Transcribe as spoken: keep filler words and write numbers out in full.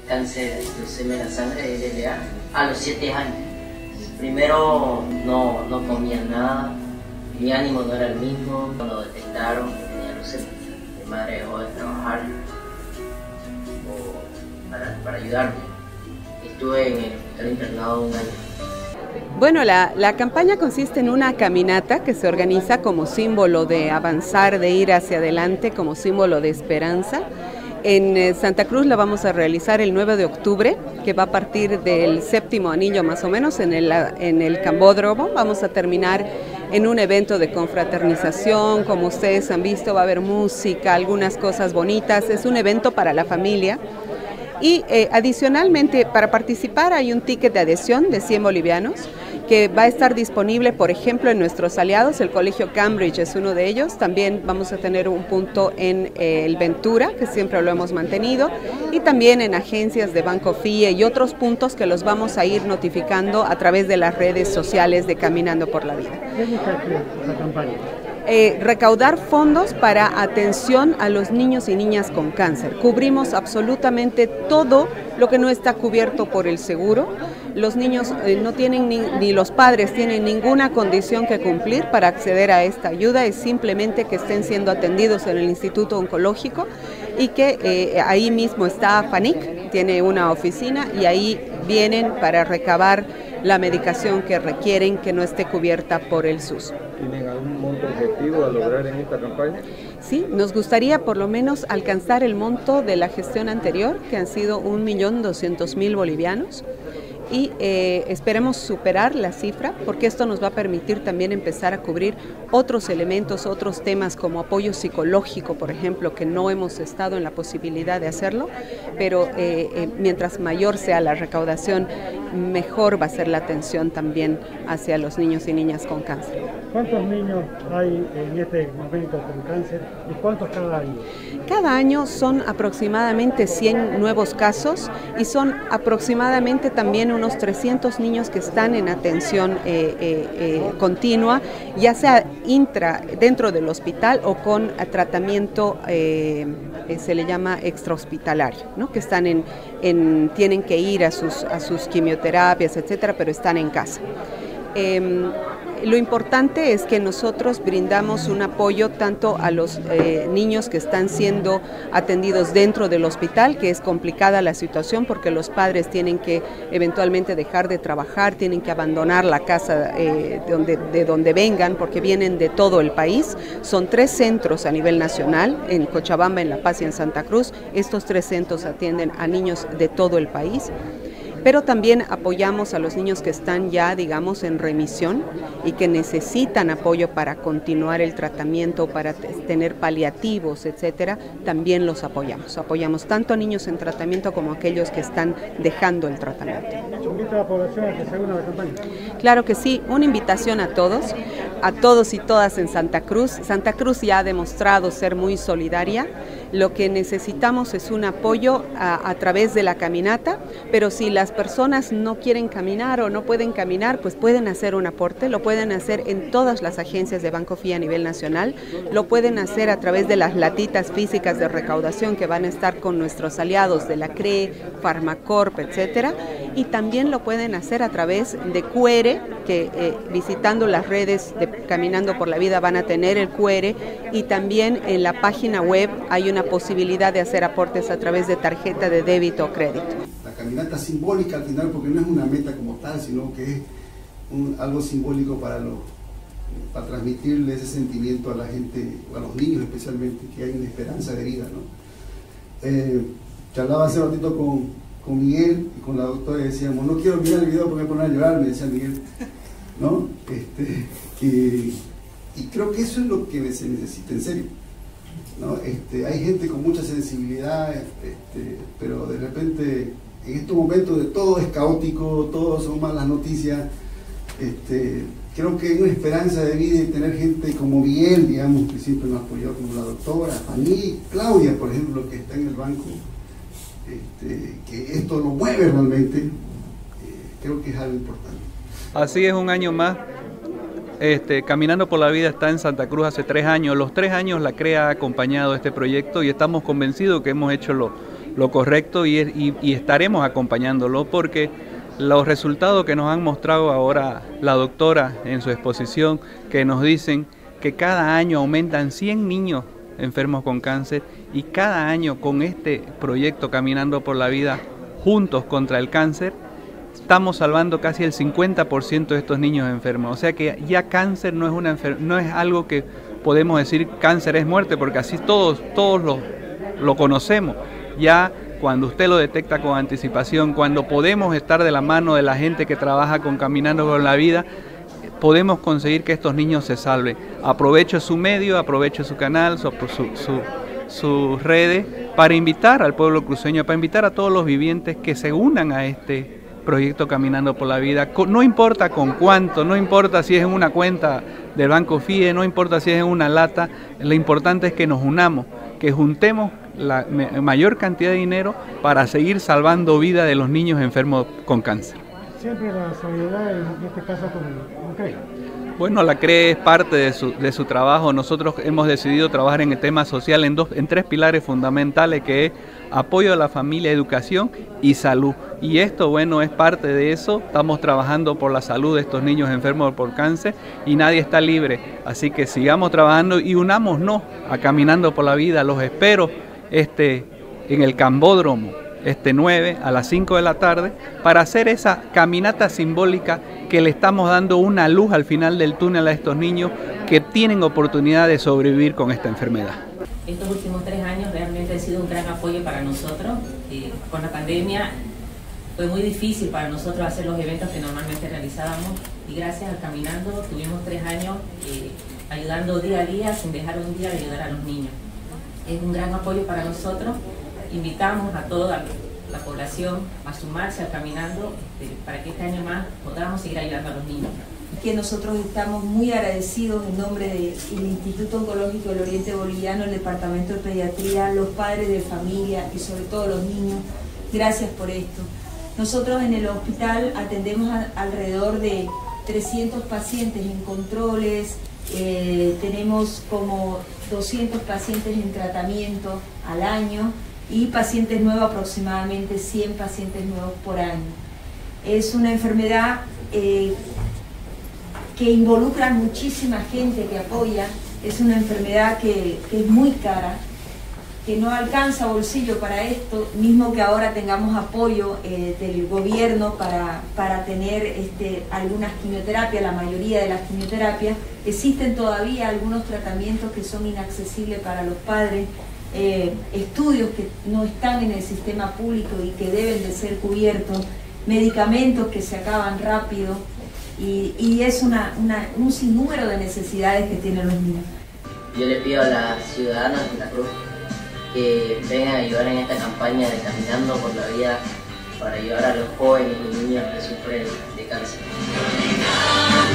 cáncer de leucemia de la sangre, L L A, a los siete años. Primero no, no comía nada, mi ánimo no era el mismo. Cuando detectaron que tenía leucemia, mi madre dejó de trabajar o para, para ayudarme. Estuve en el hospital internado un año. Bueno, la, la campaña consiste en una caminata que se organiza como símbolo de avanzar, de ir hacia adelante, como símbolo de esperanza. En Santa Cruz la vamos a realizar el nueve de octubre, que va a partir del séptimo anillo más o menos en el, en el Cambódromo. Vamos a terminar en un evento de confraternización, como ustedes han visto, va a haber música, algunas cosas bonitas. Es un evento para la familia. Y eh, adicionalmente, para participar hay un ticket de adhesión de cien bolivianos que va a estar disponible, por ejemplo, en nuestros aliados. El Colegio Cambridge es uno de ellos. También vamos a tener un punto en eh, el Ventura, que siempre lo hemos mantenido, y también en agencias de Banco F I E y otros puntos que los vamos a ir notificando a través de las redes sociales de Caminando por la Vida. ¿Qué busca la campaña? Eh, recaudar fondos para atención a los niños y niñas con cáncer. Cubrimos absolutamente todo lo que no está cubierto por el seguro. Los niños eh, no tienen ni, ni los padres tienen ninguna condición que cumplir para acceder a esta ayuda, es simplemente que estén siendo atendidos en el Instituto Oncológico y que eh, ahí mismo está FANIC, tiene una oficina y ahí vienen para recabar la medicación que requieren que no esté cubierta por el S U S. ¿Tienen algún monto objetivo a lograr en esta campaña? Sí, nos gustaría por lo menos alcanzar el monto de la gestión anterior, que han sido un millón doscientos mil bolivianos. Y eh, esperemos superar la cifra, porque esto nos va a permitir también empezar a cubrir otros elementos, otros temas como apoyo psicológico, por ejemplo, que no hemos estado en la posibilidad de hacerlo, pero eh, eh, mientras mayor sea la recaudación, mejor va a ser la atención también hacia los niños y niñas con cáncer. ¿Cuántos niños hay en este momento con cáncer y cuántos cada año? Cada año son aproximadamente cien nuevos casos y son aproximadamente también unos trescientos niños que están en atención eh, eh, eh, continua, ya sea intra dentro del hospital o con tratamiento, eh, eh, se le llama extrahospitalario, ¿no? Que están en, en, tienen que ir a sus, a sus quimioterapias, etcétera, pero están en casa. Eh, Lo importante es que nosotros brindamos un apoyo tanto a los eh, niños que están siendo atendidos dentro del hospital, que es complicada la situación porque los padres tienen que eventualmente dejar de trabajar, tienen que abandonar la casa eh, de, donde, de donde vengan porque vienen de todo el país. Son tres centros a nivel nacional, en Cochabamba, en La Paz y en Santa Cruz. Estos tres centros atienden a niños de todo el país. Pero también apoyamos a los niños que están ya, digamos, en remisión y que necesitan apoyo para continuar el tratamiento, para tener paliativos, etcétera. También los apoyamos. Apoyamos tanto a niños en tratamiento como a aquellos que están dejando el tratamiento. ¿Invita a la población a que se una a la campaña? Claro que sí, una invitación a todos, a todos y todas en Santa Cruz. Santa Cruz ya ha demostrado ser muy solidaria. Lo que necesitamos es un apoyo a, a través de la caminata, pero si las personas no quieren caminar o no pueden caminar, pues pueden hacer un aporte, lo pueden hacer en todas las agencias de Banco F I E a nivel nacional, lo pueden hacer a través de las latitas físicas de recaudación que van a estar con nuestros aliados de la C R E, Farmacorp, etcétera, y también lo pueden hacer a través de Q R, que eh, visitando las redes de Caminando por la Vida van a tener el Q R, y también en la página web hay una posibilidad de hacer aportes a través de tarjeta de débito o crédito. La caminata simbólica al final, porque no es una meta como tal, sino que es un, algo simbólico para, lo, para transmitirle ese sentimiento a la gente, o a los niños especialmente, que hay una esperanza de vida, ¿no? Eh, charlaba hace un ratito con, con Miguel y con la doctora y decíamos, no quiero mirar el video porque me pone a llorar, me decía Miguel, ¿no? Este, que, y creo que eso es lo que se necesita, en serio. ¿No? Este, hay gente con mucha sensibilidad, este, pero de repente en estos momentos de todo es caótico, todo son malas noticias. Este, creo que hay una esperanza de vida y tener gente como Miguel, digamos, que siempre nos apoyó, como la doctora, Fanny, Claudia, por ejemplo, que está en el banco, este, que esto lo mueve realmente, eh, creo que es algo importante. Así es, un año más. Este, Caminando por la Vida está en Santa Cruz hace tres años. Los tres años la C R E ha acompañado este proyecto y estamos convencidos que hemos hecho lo, lo correcto y, y, y estaremos acompañándolo porque los resultados que nos han mostrado ahora la doctora en su exposición, que nos dicen que cada año aumentan cien niños enfermos con cáncer y cada año con este proyecto Caminando por la Vida juntos contra el cáncer, estamos salvando casi el cincuenta por ciento de estos niños enfermos. O sea que ya cáncer no es, una enfer- no es algo que podemos decir cáncer es muerte, porque así todos, todos lo, lo conocemos. Ya cuando usted lo detecta con anticipación, cuando podemos estar de la mano de la gente que trabaja con Caminando por la Vida, podemos conseguir que estos niños se salven. Aprovecho su medio, aprovecho su canal, su, su, su, sus redes, para invitar al pueblo cruceño, para invitar a todos los vivientes que se unan a este proyecto Caminando por la Vida. No importa con cuánto, no importa si es en una cuenta del Banco F I E, no importa si es en una lata, lo importante es que nos unamos, que juntemos la mayor cantidad de dinero para seguir salvando vida de los niños enfermos con cáncer. Siempre la solidaridad, en este caso con, con C R E. Bueno, la C R E es parte de su, de su trabajo. Nosotros hemos decidido trabajar en el tema social en, dos, en tres pilares fundamentales, que es apoyo a la familia, educación y salud. Y esto, bueno, es parte de eso. Estamos trabajando por la salud de estos niños enfermos por cáncer y nadie está libre. Así que sigamos trabajando y unámonos a Caminando por la Vida. Los espero este, en el Cambódromo este nueve a las cinco de la tarde para hacer esa caminata simbólica que le estamos dando una luz al final del túnel a estos niños que tienen oportunidad de sobrevivir con esta enfermedad. Estos últimos tres años realmente han sido un gran apoyo para nosotros. Eh, con la pandemia fue muy difícil para nosotros hacer los eventos que normalmente realizábamos y gracias a Caminando tuvimos tres años eh, ayudando día a día sin dejar un día de ayudar a los niños. Es un gran apoyo para nosotros. Invitamos a toda la población a sumarse al Caminando este, para que este año más podamos seguir ayudando a los niños. Que nosotros estamos muy agradecidos en nombre del Instituto Oncológico del Oriente Boliviano, el Departamento de Pediatría, los padres de familia y sobre todo los niños. Gracias por esto. Nosotros en el hospital atendemos a, alrededor de trescientos pacientes en controles, eh, tenemos como doscientos pacientes en tratamiento al año y pacientes nuevos, aproximadamente cien pacientes nuevos por año. Es una enfermedad eh, que involucra muchísima gente que apoya, es una enfermedad que, que es muy cara, que no alcanza bolsillo para esto, mismo que ahora tengamos apoyo eh, del gobierno para, para tener este, algunas quimioterapias, la mayoría de las quimioterapias, existen todavía algunos tratamientos que son inaccesibles para los padres, eh, estudios que no están en el sistema público y que deben de ser cubiertos, medicamentos que se acaban rápido y, y es una, una, un sinnúmero de necesidades que tienen los niños. Yo le pido a las ciudadanas de la Cruz que vengan a ayudar en esta campaña de Caminando por la Vida para ayudar a los jóvenes y niños que sufren de cáncer.